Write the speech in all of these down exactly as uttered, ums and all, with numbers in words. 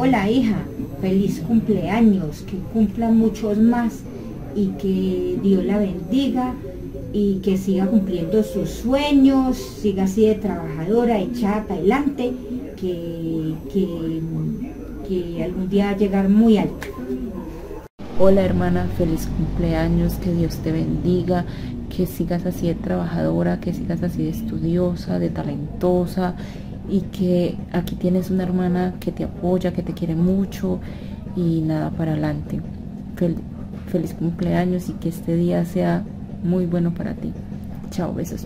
Hola hija, feliz cumpleaños, que cumplan muchos más y que Dios la bendiga y que siga cumpliendo sus sueños, siga así de trabajadora, echada para adelante, que, que, que algún día va a llegar muy alto. Hola hermana, feliz cumpleaños, que Dios te bendiga, que sigas así de trabajadora, que sigas así de estudiosa, de talentosa, y que aquí tienes una hermana que te apoya, que te quiere mucho y nada, para adelante. Fel feliz cumpleaños y que este día sea muy bueno para ti. Chao, besos.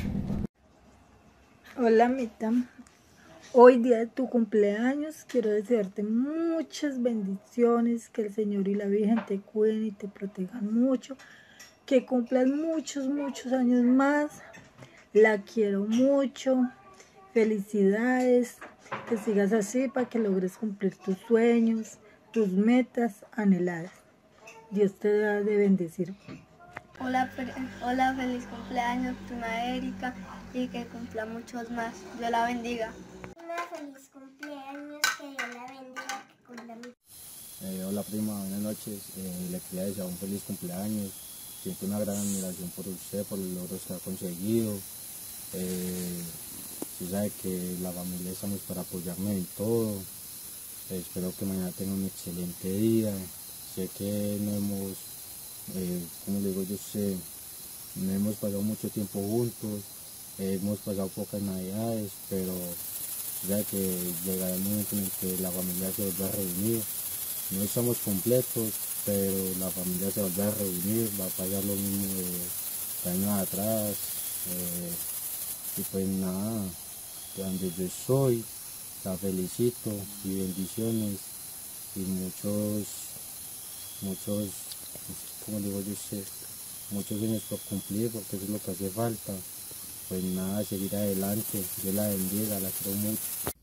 Hola Mita, hoy día de tu cumpleaños quiero desearte muchas bendiciones, que el Señor y la Virgen te cuiden y te protejan mucho, que cumplas muchos, muchos años más. La quiero mucho, felicidades, que sigas así para que logres cumplir tus sueños, tus metas anheladas. Dios te da de bendecir. Hola, hola, feliz cumpleaños, prima Erika, y que cumpla muchos más. Dios la bendiga. Una feliz cumpleaños, que Dios la bendiga, que cumpla mucho. Eh, hola prima, buenas noches. Eh, le quería desear un feliz cumpleaños. Siento una gran admiración por usted, por los logros que ha conseguido. Eh, usted sabe que la familia estamos para apoyarme en todo. Eh, espero que mañana tenga un excelente día. Sé que no hemos, eh, como digo yo, sé, no hemos pasado mucho tiempo juntos, eh, hemos pasado pocas navidades, pero ya que llegará el momento en el que la familia se vuelva a reunir. No estamos completos, pero la familia se vuelve a reunir, va a pasar lo mismo de, de años atrás. Eh, y pues nada, de donde yo soy, la felicito y bendiciones y muchos, muchos, como digo yo sé, muchos sueños por cumplir, porque eso es lo que hace falta. Pues nada, seguir adelante, Dios la bendiga, la quiero mucho.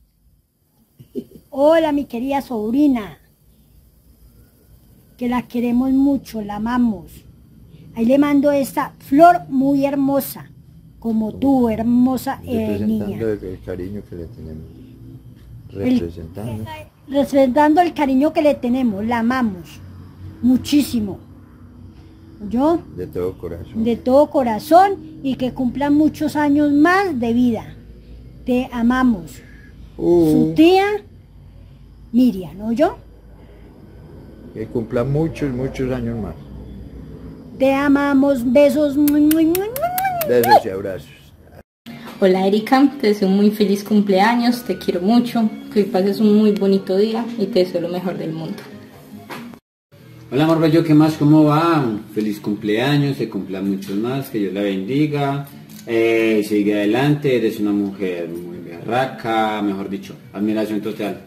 Hola mi querida sobrina, que la queremos mucho, la amamos. Ahí le mando esta flor muy hermosa, como tú, hermosa eh, niña. Representando el cariño que le tenemos. Representando. El, representando el cariño que le tenemos, la amamos muchísimo. ¿Yo? De todo corazón. De todo corazón y que cumplan muchos años más de vida. Te amamos. Uh. Su tía Miriam, ¿no yo? Que cumpla muchos, muchos años más. Te amamos, besos. Besos y abrazos. Hola Erika, te deseo un muy feliz cumpleaños, te quiero mucho, que hoy pases un muy bonito día y te deseo lo mejor del mundo. Hola amor bello, ¿qué más? ¿Cómo va? Feliz cumpleaños, te cumplan muchos más, que Dios la bendiga, eh, sigue adelante, eres una mujer muy berraca, mejor dicho, admiración total.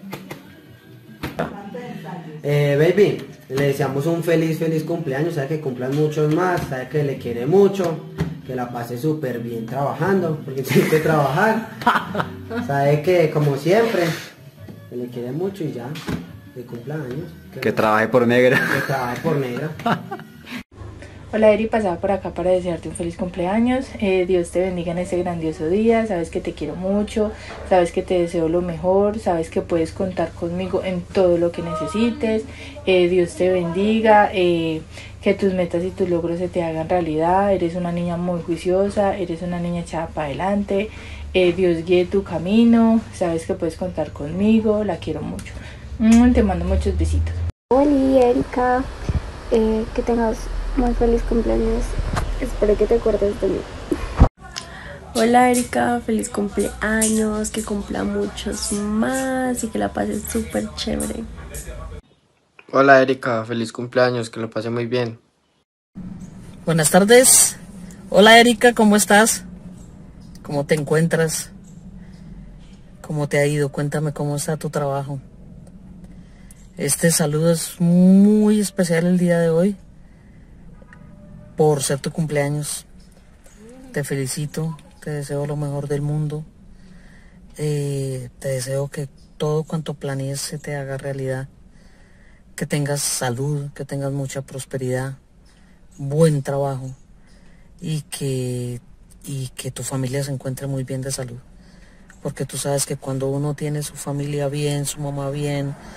Eh, baby, le deseamos un feliz, feliz cumpleaños, sabe que cumplan muchos más, sabe que le quiere mucho, que la pase súper bien trabajando, porque tiene que trabajar, sabe que como siempre, que le quiere mucho y ya, que cumpla años. Que, que trabaje por negra. Que trabaje por negra. Hola Eri, pasaba por acá para desearte un feliz cumpleaños, eh, Dios te bendiga en este grandioso día, sabes que te quiero mucho, sabes que te deseo lo mejor, sabes que puedes contar conmigo en todo lo que necesites, eh, Dios te bendiga, eh, que tus metas y tus logros se te hagan realidad, eres una niña muy juiciosa, eres una niña echada para adelante, eh, Dios guíe tu camino, sabes que puedes contar conmigo, la quiero mucho, mm, te mando muchos besitos. Hola Erika, eh, que tengas muy feliz cumpleaños, espero que te acuerdes de mí. Hola Erika, feliz cumpleaños, que cumpla muchos más y que la pases súper chévere. Hola Erika, feliz cumpleaños, que lo pase muy bien. Buenas tardes. Hola Erika, ¿cómo estás? ¿Cómo te encuentras? ¿Cómo te ha ido? Cuéntame cómo está tu trabajo. Este saludo es muy especial el día de hoy por ser tu cumpleaños. Te felicito, te deseo lo mejor del mundo. Eh, te deseo que todo cuanto planees se te haga realidad. Que tengas salud, que tengas mucha prosperidad, buen trabajo y que, y que tu familia se encuentre muy bien de salud. Porque tú sabes que cuando uno tiene su familia bien, su mamá bien,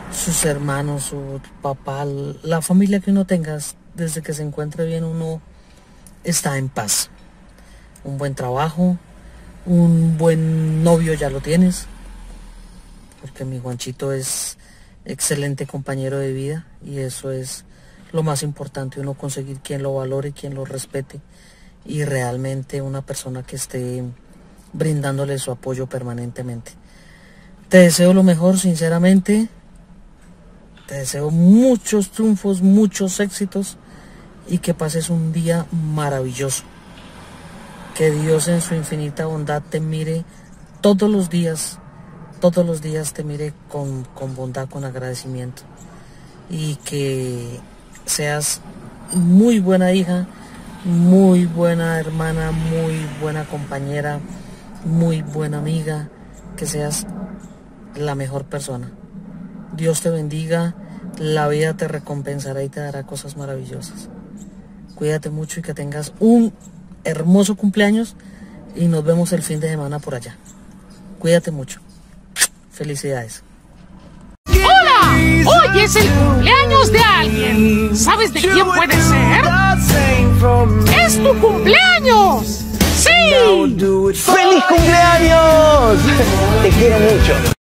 sus hermanos, su papá, la familia que uno tenga, desde que se encuentre bien uno está en paz. Un buen trabajo, un buen novio ya lo tienes, porque mi Juanchito es excelente compañero de vida y eso es lo más importante, uno conseguir quien lo valore, quien lo respete y realmente una persona que esté brindándole su apoyo permanentemente. Te deseo lo mejor, sinceramente, te deseo muchos triunfos, muchos éxitos y que pases un día maravilloso. Que Dios en su infinita bondad te mire todos los días, todos los días te mire con, con bondad, con agradecimiento. Y que seas muy buena hija, muy buena hermana, muy buena compañera, muy buena amiga, que seas la mejor persona. Dios te bendiga, la vida te recompensará y te dará cosas maravillosas. Cuídate mucho y que tengas un hermoso cumpleaños y nos vemos el fin de semana por allá. Cuídate mucho. Felicidades. ¡Hola! Hoy es el cumpleaños de alguien. ¿Sabes de quién puede ser? ¡Es tu cumpleaños! ¡Sí! ¡Feliz cumpleaños! Te quiero mucho.